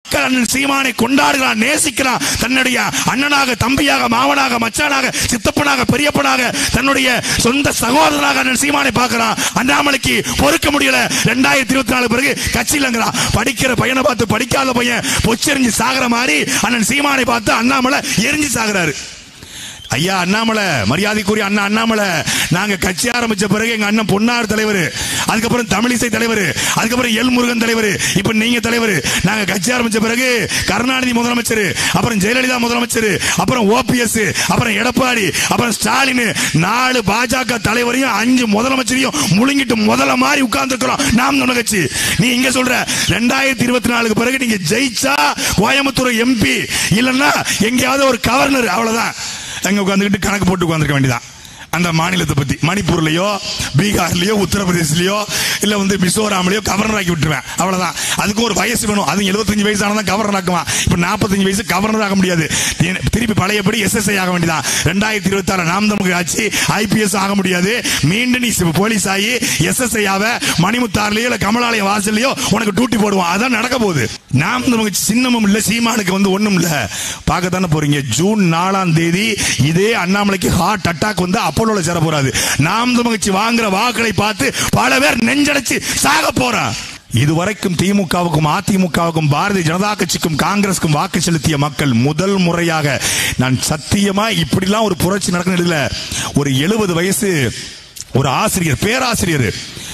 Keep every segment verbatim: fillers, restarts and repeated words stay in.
மக்கள் அண்ணன் சீமானை கொண்டாடுகிறான், நேசிக்கிறான். தன்னுடைய அண்ணனாக, தம்பியாக, மாவனாக, மச்சானாக, சித்தப்பனாக, பெரியப்பனாக, தன்னுடைய சொந்த சகோதரனாக அண்ணன் சீமானை பார்க்கிறான். அண்ணாமலைக்கு பொறுக்க முடியல. இரண்டாயிரத்தி இருபத்தி நாலு பிறகு கட்சியிலங்கிறான். படிக்கிற பையனை பார்த்து படிக்காத பையன் பொச்செறிஞ்சு சாகிற மாதிரி அண்ணன் சீமானை பார்த்து அண்ணாமலை எரிஞ்சு சாகுறாரு. ஐயா அண்ணாமலை, மரியாதைக்குரிய அண்ணா அண்ணாமலை, நாங்க கட்சி ஆரம்பிச்ச பிறகு எங்க அண்ணன் பொன்னார் தலைவர், அதுக்கப்புறம் தமிழிசை தலைவர், அதுக்கப்புறம் எல் முருகன் தலைவர், இப்ப நீங்க தலைவர். நாங்க கட்சி ஆரம்பிச்ச பிறகு கருணாநிதி முதலமைச்சர், அப்புறம் ஜெயலலிதா முதலமைச்சர், அப்புறம் ஓபிஎஸ், அப்புறம் எடப்பாடி, அப்புறம் ஸ்டாலின், நாலு பாஜக தலைவரையும் அஞ்சு முதலமைச்சரையும் முழுங்கிட்டு முதல்ல மாதிரி உட்கார்ந்து இருக்கிறோம் நாம் தமிழர் கட்சி. நீ இங்க சொல்ற ரெண்டாயிரத்தி இருபத்தி நாலுக்கு பிறகு நீங்க ஜெயிச்சா கோயம்புத்தூர் எம்பி, இல்லன்னா எங்கேயாவது ஒரு கவர்னர், அவ்வளவுதான். அங்க உட்கார்ந்துட்டு கணக்கு போட்டு உட்கார்ந்துக்க வேண்டியதான். அந்த மாநிலத்தை பத்தி மணிப்பூர்லயோ, பீகார்லயோ, உத்தரப்பிரதேசிலயோ, இல்ல வந்து மிசோராம்லயோ கவர்னர் ஆக்கி விட்டுருவேன், அவ்வளவுதான். அதுக்கு ஒரு வயசு வேணும். அது எழுபத்தஞ்சு வயசு ஆனதான் கவர்னர் ஆக்குவான். இப்ப நாற்பத்தஞ்சு வயசு கவர்னர் ஆக முடியாது. திருப்பி பழையபடி எஸ்எஸ்ஐ ஆக வேண்டியதான். ரெண்டாயிரத்தி இருபத்தி ஆறு நாம் தமிழர் ஆட்சி ஐபிஎஸ் ஆக முடியாது. மீண்டும் நீ போலீஸ் ஆகி எஸ்எஸ்ஐ ஆவ, மணிமுத்தாறுலயோ இல்ல கமலாலய வாசல்லையோ உனக்கு டியூட்டி போடுவான். அதான் நடக்க போகுது. நாம் தமிழர் சின்னமும் இல்ல, சீமானுக்கு வந்து ஒண்ணும் இல்ல. பார்க்கத்தானே போறீங்க. ஜூன் நாலாம் தேதி இதே அண்ணாமலைக்கு ஹார்ட் அட்டாக் வந்து அப்போலோல சேர போறாது. நாம் தமிழர் வாங்குற வாக்களை பார்த்து பல பேர் நெஞ்சடைச்சு சாக போறான். இதுவரைக்கும் திமுகவுக்கும் அதிமுகவுக்கும் பாரதிய ஜனதா கட்சிக்கும் காங்கிரசுக்கும் வாக்கு செலுத்திய மக்கள் முதல் முறையாக, நான் சத்தியமா இப்படிலாம் ஒரு புரட்சி நடக்கல. ஒரு எழுபது வயசு ஒரு ஆசிரியர், பேராசிரியர்,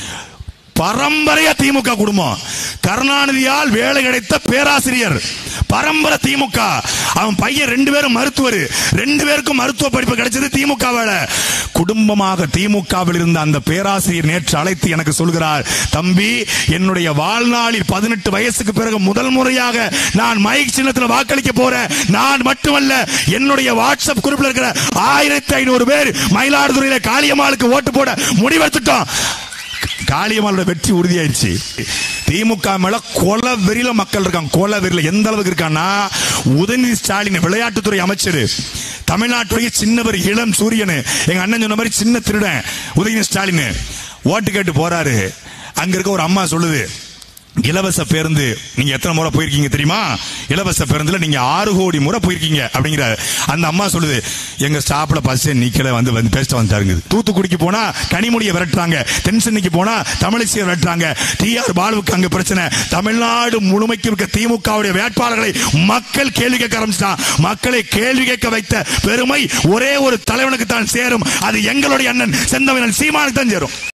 பரம்பரையா திமுக குடும்பம், கருணாநிதியால் வேலை கிடைத்த பேராசிரியர், பரம்பரை திமுக. அவன் பையன் ரெண்டு பேரும் மருத்துவர், ரெண்டு பேருக்கும் மருத்துவ படிப்பு கிடைச்சது திமுக வேலை. குடும்பமாக திமுகவில் இருந்த அந்த பேராசிரியர் நேற்று அழைத்து எனக்கு சொல்கிறார், தம்பி, என்னுடைய வாழ்நாளில் பதினெட்டு வயசுக்கு பிறகு முதல் முறையாக நான் மைக் சின்னத்தில் வாக்களிக்க போறேன். நான் மட்டுமல்ல, என்னுடைய வாட்ஸ்அப் குரூப்ல இருக்கிற ஆயிரத்தி ஐநூறு பேர் மயிலாடுதுறையில காளியம்மாளுக்கு ஓட்டு போட முடிவெடுத்துட்டோம். காளியம்மாளோட வெற்றி உறுதியாயிருச்சு. திமுக மேல கொலை வெறியில மக்கள் இருக்காங்க. கொலை வெறியில எந்த அளவுக்கு இருக்கான்னா, உதயநிதி ஸ்டாலின் விளையாட்டுத்துறை அமைச்சர், தமிழ்நாட்டுடைய சின்னவர் இளம் சூரியன், எங்க அண்ணன் சொன்ன மாதிரி சின்ன திருடன் உதயநிதி ஸ்டாலின் ஓட்டு கேட்டு போறாரு. அங்க இருக்க ஒரு அம்மா சொல்லுது, இலவச பேருந்து நீங்க எத்தனை முறை போயிருக்கீங்க தெரியுமா? இலவச பேருந்துல நீங்க ஆறு கோடி முறை போயிருக்கீங்க அப்படிங்கிற அந்த அம்மா சொல்லுது, எங்க ஸ்டாப்ல பஸ் நிக்கல வந்து வந்து பேசிட்டு வந்தாருங்க. தூத்துக்குடிக்கு போனா கனிமொழியை விரட்டுறாங்க, தென்சென்னைக்கு போனா தமிழிசையை விரட்டுறாங்க, டி ஆர் பாலுவுக்கு அங்க பிரச்சனை. தமிழ்நாடு முழுமைக்கு இருக்க திமுகவுடைய வேட்பாளர்களை மக்கள் கேள்வி கேட்க ஆரம்பிச்சிட்டான். மக்களை கேள்வி கேட்க வைத்த பெருமை ஒரே ஒரு தலைவனுக்கு தான் சேரும். அது எங்களுடைய அண்ணன் செந்தமிழன் சீமானுக்கு தான் சேரும்.